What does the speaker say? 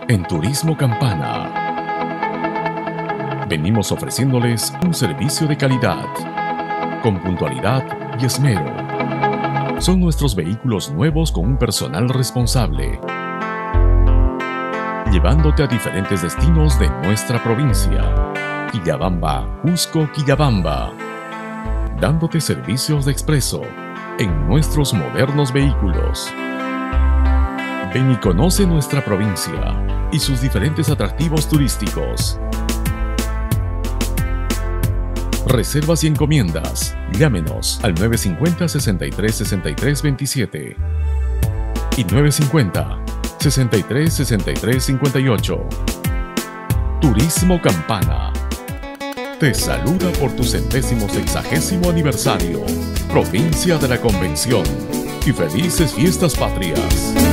En Turismo Campana venimos ofreciéndoles un servicio de calidad, con puntualidad y esmero. Son nuestros vehículos nuevos con un personal responsable, llevándote a diferentes destinos de nuestra provincia. Quillabamba, Cusco, Quillabamba. Dándote servicios de expreso en nuestros modernos vehículos. Ven y conoce nuestra provincia y sus diferentes atractivos turísticos. Reservas y encomiendas. Llámenos al 950-63-63-27 y 950-63-63-58. Turismo Campana te saluda por tu 160º aniversario, Provincia de la Convención, y felices fiestas patrias.